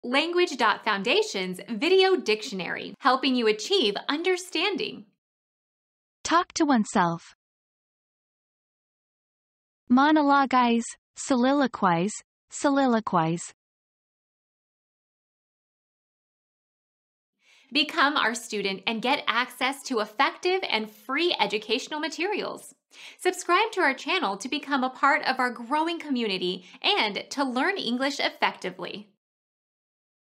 Language.Foundation's Video Dictionary, helping you achieve understanding. Talk to oneself. Monologuize, soliloquize, soliloquize. Become our student and get access to effective and free educational materials. Subscribe to our channel to become a part of our growing community and to learn English effectively.